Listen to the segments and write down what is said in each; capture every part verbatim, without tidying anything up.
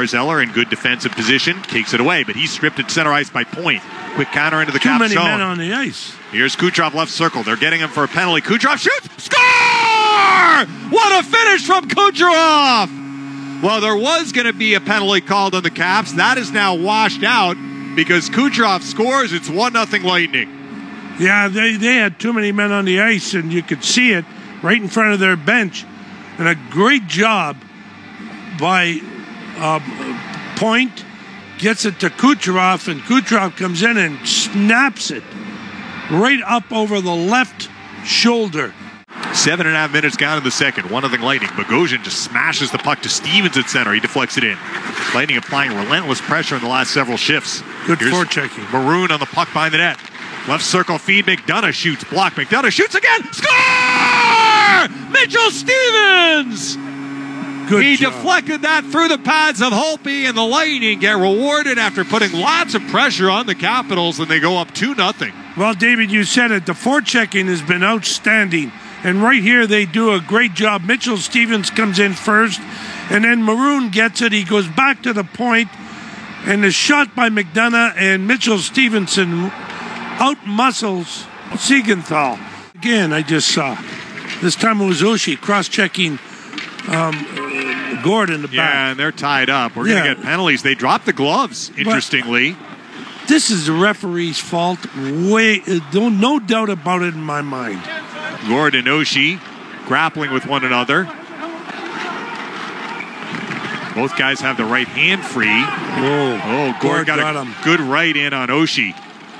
Barzell in good defensive position, takes it away, but he's stripped at center ice by Point. Quick counter into the Too Cap many zone. men on the ice. Here's Kucherov left circle. They're getting him for a penalty. Kucherov shoots! Score! What a finish from Kucherov! Well, there was going to be a penalty called on the Caps. That is now washed out because Kucherov scores. It's one nothing Lightning. Yeah, they, they had too many men on the ice, and you could see it right in front of their bench. And a great job by uh, Point. Gets it to Kucherov, and Kucherov comes in and snaps it right up over the left shoulder. Seven and a half minutes gone in the second. One nothing Lightning. Bogosian just smashes the puck to Stevens at center. He deflects it in. Lightning applying relentless pressure in the last several shifts. Good Here's forechecking. Maroon on the puck behind the net. Left circle feed. McDonough shoots. Block. McDonough shoots again. Score! Mitchell Stevens! Good he job. deflected that through the pads of Holtby, and the Lightning get rewarded after putting lots of pressure on the Capitals, and they go up two nothing. Well, David, you said it. The forechecking has been outstanding. And right here, they do a great job. Mitchell Stevens comes in first, and then Maroon gets it. He goes back to the point, and the shot by McDonough, and Mitchell Stevenson out-muscles Siegenthal. Again, I just saw. This time it was Oshie cross-checking um, uh, Gord in the back. Yeah, and they're tied up. We're Yeah. going to get penalties. They dropped the gloves, interestingly. But this is the referee's fault. Way, uh, don't, no doubt about it in my mind. Gord and Oshie grappling with one another. Both guys have the right hand free. Whoa. Oh, Gord, Gord got, got a him. good right in on Oshie.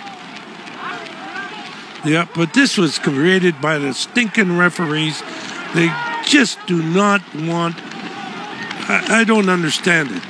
Yeah, but this was created by the stinking referees. They just do not want... I, I don't understand it.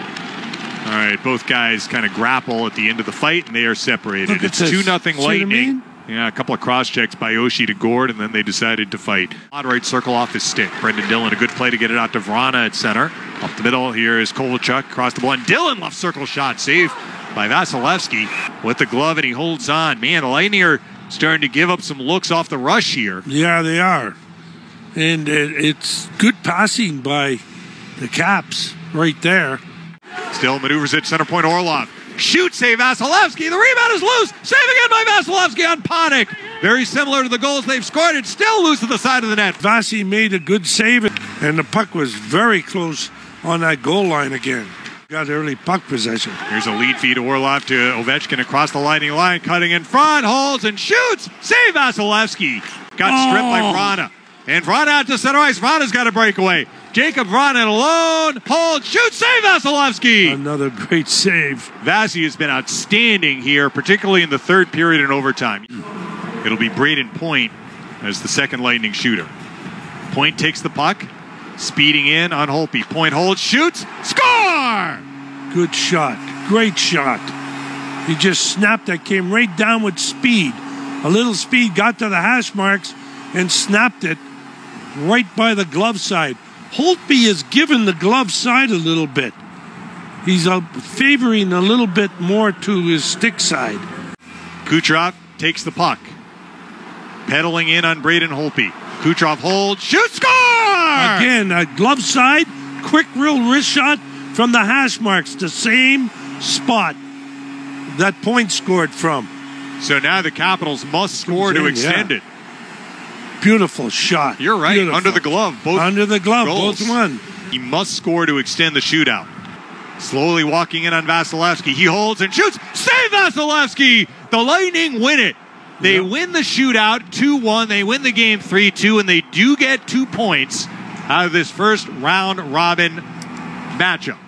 All right, both guys kind of grapple at the end of the fight, and they are separated. Look at It's this. two nothing See what I Lightning. mean? Yeah, a couple of cross checks by Oshie to Gord, and then they decided to fight. Odd right circle off his stick. Brendan Dillon, a good play to get it out to Vrana at center. Up the middle, here is Kovalchuk across the blue. Dillon left circle shot, saved by Vasilevsky with the glove, and he holds on. Man, the Lightning are starting to give up some looks off the rush here. Yeah, they are. And it, it's good passing by the Caps right there. Still maneuvers at center point. Orlov shoots, save Vasilevsky. The rebound is loose. Save again by Vasilevsky on Panik. Very similar to the goals they've scored. It's still loose to the side of the net. Vasi made a good save, and the puck was very close on that goal line again. Got early puck possession. Here's a lead feed to Orlov to Ovechkin across the Lightning line, cutting in front, holds and shoots. Save Vasilevsky. Got stripped Oh. by Vrana. And Vrana out to center ice. Vrana's got a breakaway. Jacob Vrana alone. Hold, shoot, save Vasilevsky. Another great save. Vasi has been outstanding here, particularly in the third period and overtime. It'll be Braden Point as the second Lightning shooter. Point takes the puck, speeding in on Holtby. Point holds, shoots, score! Good shot. Great shot. He just snapped that, came right down with speed. A little speed, got to the hash marks, and snapped it right by the glove side. Holtby has given the glove side a little bit. He's uh, favoring a little bit more to his stick side. Kucherov takes the puck. Pedaling in on Braden Holtby. Kucherov holds, shoots, score! Again, a glove side, quick real wrist shot from the hash marks, the same spot that Point scored from. So now the Capitals must score to extend yeah. it. Beautiful shot. You're right, Beautiful. under the glove. Both Under the glove, goals. both won. He must score to extend the shootout. Slowly walking in on Vasilevsky. He holds and shoots. Save Vasilevsky! The Lightning win it. They Yep. win the shootout two one. They win the game three two, and they do get two points out of this first round robin matchup.